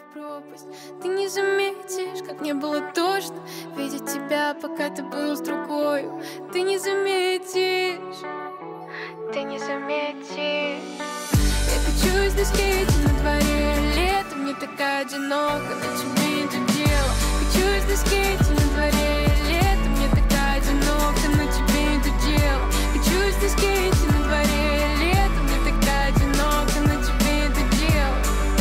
в пропасть. Ты не заметишь, как мне было тошно видеть тебя, пока ты был с другою. Ты не заметишь, ты не заметишь. Я качусь на скейте на дворе, летом мне так одиноко, на тебе это дело. Качусь на скейте на дворе, летом мне так одиноко, на тебе это дело. Качусь на скейте на дворе, летом мне так одиноко, на тебе это дело.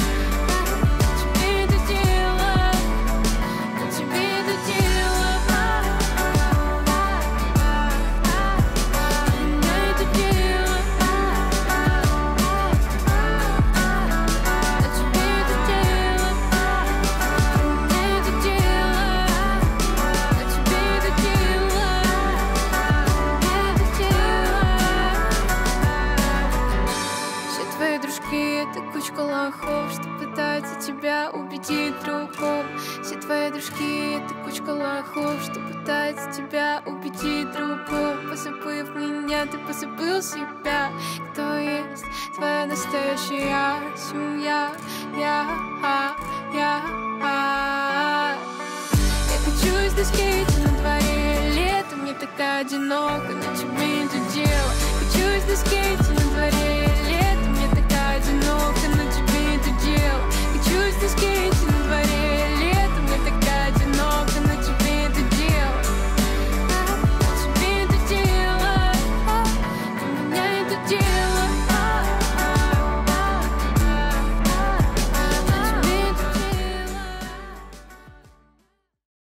Тебе это дело, на тебе это дело. Мне это дело. Это кучка лохов, что пытается тебя убедить в другом. Все твои дружки — это кучка лохов, что пытается тебя убедить в другом. Позабыв меня, ты позабыл себя. Кто есть твоя настоящая семья? Я качусь на скейте на дворе, летом мне так одиноко, на тебе